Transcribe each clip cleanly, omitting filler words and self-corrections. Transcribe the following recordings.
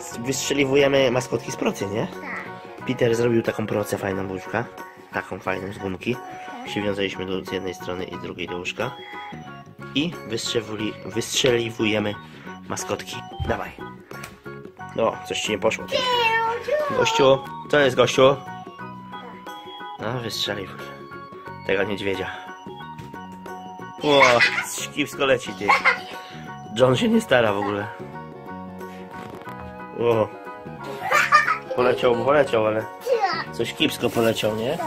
wystrzeliwujemy maskotki z procy, nie? Tak. Peter zrobił taką procę fajną do łóżka. Taką fajną z gumki. Przywiązaliśmy z jednej strony i z drugiej do łóżka. I wystrzeliwujemy maskotki. Dawaj. No, coś ci nie poszło. Gościu, co jest, gościu? No, wystrzeliwuj tego niedźwiedzia. O, kiepsko leci, ty. John się nie stara w ogóle. O. Poleciał, ale coś kiepsko poleciał, nie?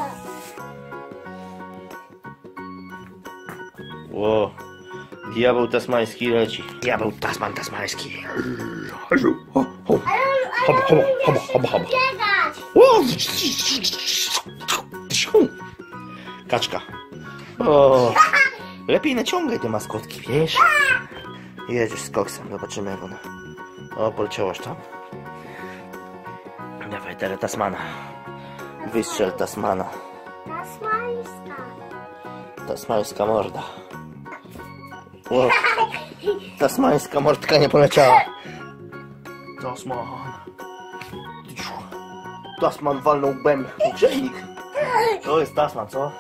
O. Diabeł tasmański leci. Diabeł tasmański. Kaczka. O. Lepiej naciągaj te maskotki, wiesz? Jedziesz z koksem, zobaczymy jak ona. O, poleciałaś tam. Dawaj teraz Tasmana. Wystrzel Tasmana. Tasmańska morda. O, tasmańska mordka nie poleciała. Tasman walnął łbem w grzejnik. To jest Tasman, co?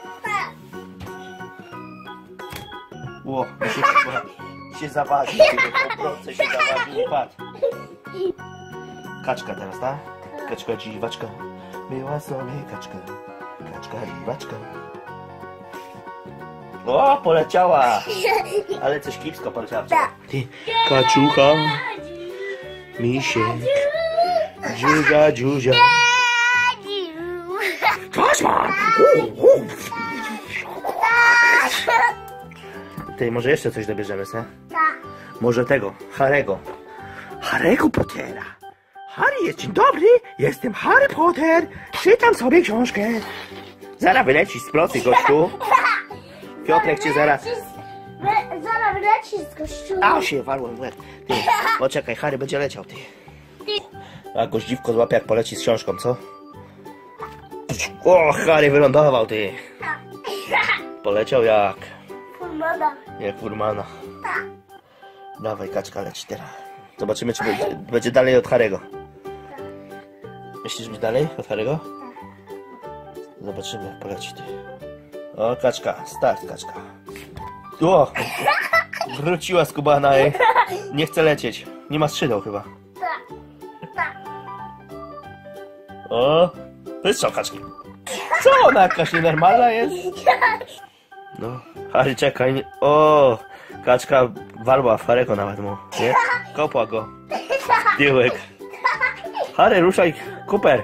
O, się zawadził, po prostu się zawadził, upadł. Kaczka teraz, tak? Kaczka dziwaczka. Była sobie kaczka. Kaczka dziwaczka. O, poleciała! Ale coś kiepsko poleciała. Ty, kaczucha, misiek, dziuzia. Tasman! Ty, może jeszcze coś dobierzemy, se? Może tego, Harry'ego Pottera. Harry jest, dzień dobry, jestem Harry Potter. Czytam sobie książkę. Zaraz wylecisz z procy, gościu. Piotrek cię zaraz... Zaraz wylecisz z gościu. A, się walłem w łeb. Ty, poczekaj, Harry będzie leciał, ty. A goździwko złapie jak poleci z książką, co? O, Harry wylądował, ty. Poleciał jak... Furmana. Jak furmana. Dawaj, kaczka leci teraz. Zobaczymy, czy będzie dalej od Harry'ego. Myślisz, że będzie dalej od Harry'ego? Zobaczymy, jak poleci, ty. O, kaczka, start, kaczka. O! Wróciła skubana, ej. Nie chce lecieć. Nie ma skrzydeł chyba. O! Wystrzał kaczki. Co ona jakaś nienormalna jest? No, Harry, czekaj. O! Kaczka walła w Harry'ego nawet mu, nie? Kopła go. Tyłek. Harry, ruszaj, Cooper.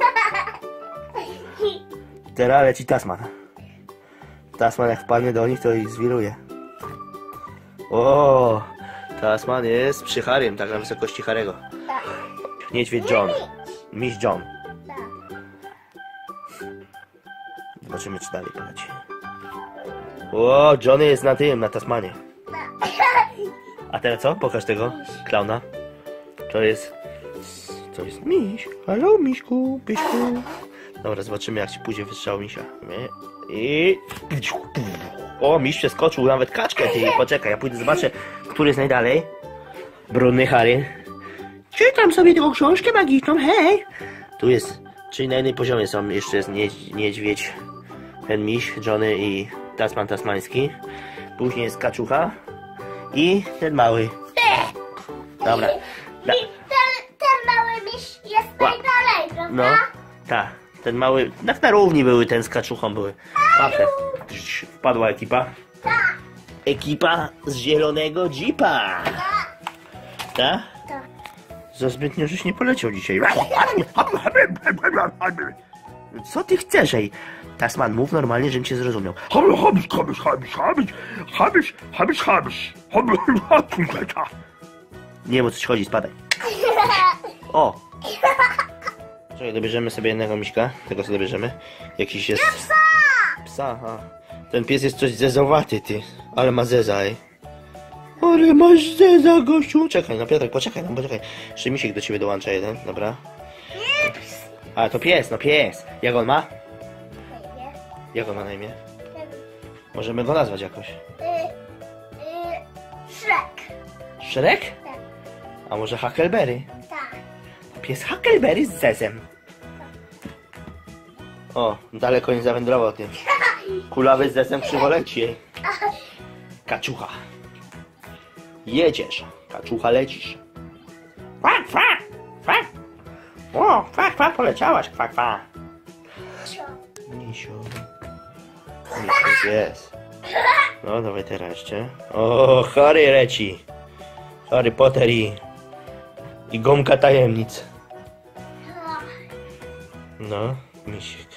Teraz leci Tasman. Tasman jak wpadnie do nich, to ich zwiruje. O! Tasman jest przy Harrym, tak na wysokości Harry'ego. Niedźwiedź John. Miś John. Zobaczymy, czy dalej poleci. O, Johnny jest na tym, na Tasmanie. A teraz co? Pokaż tego klauna. To jest miś. Halo, miśku, pyśku. Dobra, zobaczymy, jak ci pójdzie wystrzał misia. I... O, miś przeskoczył nawet kaczkę. Ty, poczekaj, ja pójdę zobaczę, który jest najdalej. Brudny Harry. Czytam sobie tą książkę magiczną, hej. Tu jest, czyli na jednym poziomie są, jeszcze jest niedźwiedź, ten miś, Johnny i Tasman tasmański. Później jest kaczucha i ten mały. Dobra. Ten mały miś jest najdalej, prawda? No, tak. Ten mały, tak na równi były, ten z kaczuchą były. Łapę. Wpadła ekipa. Ekipa z zielonego jeepa. Tak? Za zbytnio żeś nie poleciał dzisiaj. Co ty chcesz, ej? Tasman, mów normalnie, żebym cię zrozumiał. Nie wiem, o co ci chodzi, spadaj. O! Czekaj, dobierzemy sobie jednego miśka. Tego co dobierzemy. Jakiś jest... Psa, aha. Ten pies jest coś zezowaty, ty. Ale ma zeza, ej. Ale masz zeza, gościu. Czekaj, no Piotrek, poczekaj, no poczekaj. Jeszcze misiek do ciebie dołącza jeden, dobra. A, to pies, no pies. Jak on ma? Jak on ma na imię? Możemy go nazwać jakoś. Shrek. Shrek? Tak. A może Huckleberry? Tak. Pies Huckleberry z Zezem. O, daleko nie zawędrował tym. Kulawy z Zezem krzywo leci. Kaczucha. Jedziesz. Kaczucha lecisz. Kwa, kwa, kwa. O, kwa, kwa, poleciałaś, kwa, kwa. Misiu. Misiu jest. No, dawaj teraz jeszcze. O, Harry leci. Harry Potter i gąbka tajemnic. No, misiek.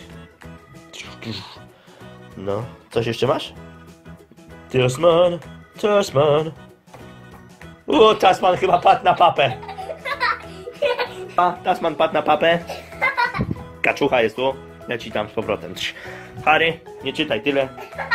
No, coś jeszcze masz? Tasman, Tasman. O, Tasman chyba padł na papę. A, Tasman padł na papę. Kaczucha jest tu. Leci tam z powrotem. Harry, nie czytaj tyle.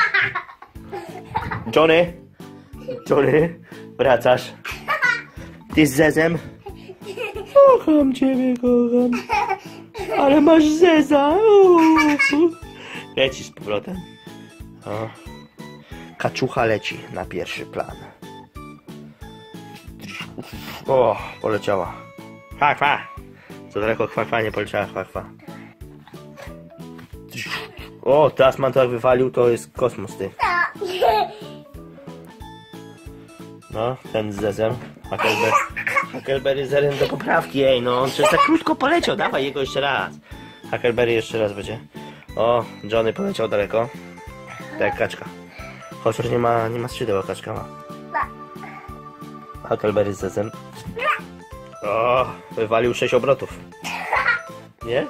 Johnny, wracasz. Ty z Zezem? Kocham ciebie, kocham. Ale masz Zeza. Lecisz z powrotem. O. Kaczucha leci na pierwszy plan. O, poleciała. Kwa, kwa. Co daleko kwa, kwa, nie poleciała kwa, kwa. O, Tasman to jak wywalił, to jest kosmos, ty. No, ten z Zezem. Huckleberry zerem do poprawki, ej, no on przez tak krótko poleciał, dawaj jego jeszcze raz. Huckleberry jeszcze raz będzie. O, Johnny poleciał daleko. Tak jak kaczka. Chociaż nie ma skrzydeł, a kaczka ma. Huckleberry z Zezem. O, wywalił 6 obrotów. Nie?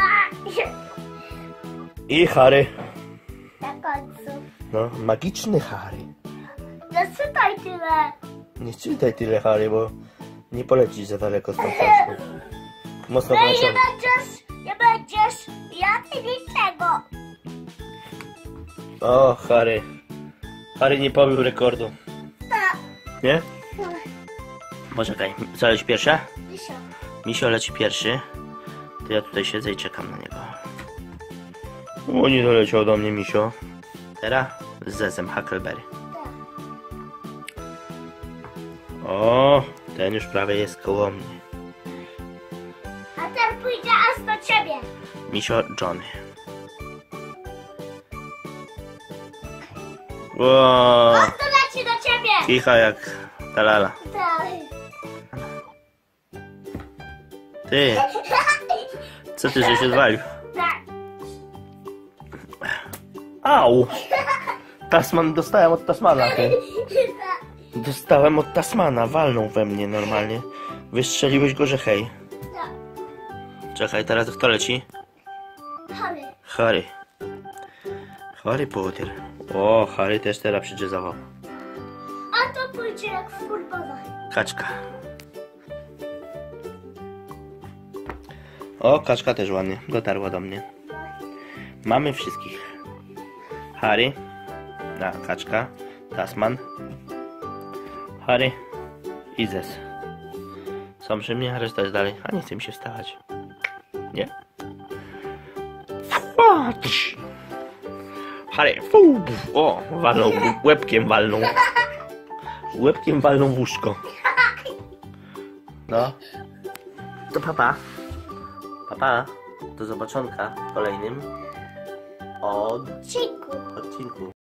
I Harry. Na końcu. No, magiczny Harry. No czytaj tyle. Nie czytaj tyle, Harry, bo nie polecisz za daleko z tą kaczką. Mocno No i poleciał. nie będziesz jadł niczego. O, Harry. Harry nie pobił rekordu. Tak. Nie? Poczekaj, co leci pierwsze? Misio. Misio leci pierwszy. To ja tutaj siedzę i czekam na niego. O, nie doleciał do mnie Misio. Teraz z Zezem Huckleberry. O, ten już prawie jest koło mnie. A ten pójdzie aż do ciebie. Misio Johnny. Ło, On to leci do ciebie. kicha jak talala. Tak. Ty, co ty żeś odwalił? Tak. Au! Tasman dostałem od Tasmana, ty. Dostałem od Tasmana, walnął we mnie normalnie. Wystrzeliłeś go, że hej. Tak. Czekaj, teraz kto leci? Harry. Harry. Harry Potter. O, Harry też teraz przydrzezował. A to pójdzie jak w futbolach. Kaczka. O, kaczka też ładnie dotarła do mnie. Mamy wszystkich. Harry. Kaczka. Tasman. Harry. I Zez. Są przy mnie, a reszta jest dalej. A nie chce mi się wstawać. Nie? Harry. O, walnął. Łebkiem walnął. Łebkiem walnął w łóżko. No. To papa. Papa. Do zobaczonka w kolejnym Dziękuję. odcinku.